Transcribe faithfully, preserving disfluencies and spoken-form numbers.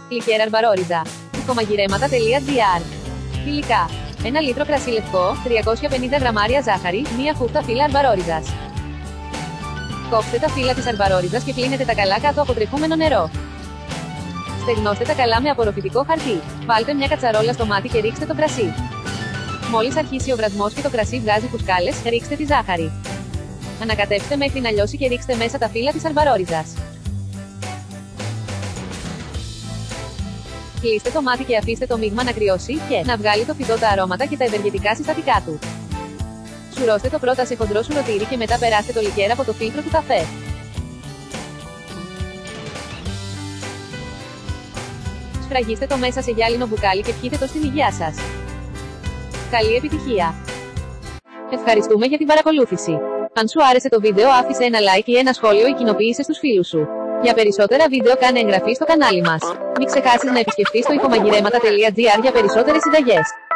Λικέρ αρμπαρόριζα. Οικομαγειρέματα.gr. Υλικά. ένα λίτρο κρασί λευκό, τριακόσια πενήντα γραμμάρια ζάχαρη, μία χούφτα φύλλα αρμπαρόριζας. Κόψτε τα φύλλα της αρμπαρόριζας και πλύνετε τα καλά κάτω από τρεχούμενο νερό. Στεγνώστε τα καλά με απορροφητικό χαρτί. Βάλτε μια κατσαρόλα στο μάτι και ρίξτε το κρασί. Μόλις αρχίσει ο βρασμός και το κρασί βγάζει φουσκάλες, ρίξτε τη ζάχαρη. Ανακατεύστε μέχρι να λιώσει και ρίξτε μέσα τα φύλλα της αρμπαρόριζας. Κλείστε το μάτι και αφήστε το μείγμα να κρυώσει και να βγάλει το φυτό τα αρώματα και τα ευεργετικά συστατικά του. Σουρώστε το πρώτα σε χοντρό σουρωτήρι και μετά περάστε το λικέρ από το φίλτρο του καφέ. Σφραγίστε το μέσα σε γυάλινο μπουκάλι και πιείτε το στην υγεία σας. Καλή επιτυχία! Ευχαριστούμε για την παρακολούθηση. Αν σου άρεσε το βίντεο άφησε ένα like ή ένα σχόλιο ή κοινοποίησε στους φίλους σου. Για περισσότερα βίντεο κάνε εγγραφή στο κανάλι μας. Μην ξεχάσεις να επισκεφτείς το οικομαγειρέματα.gr για περισσότερες συνταγές.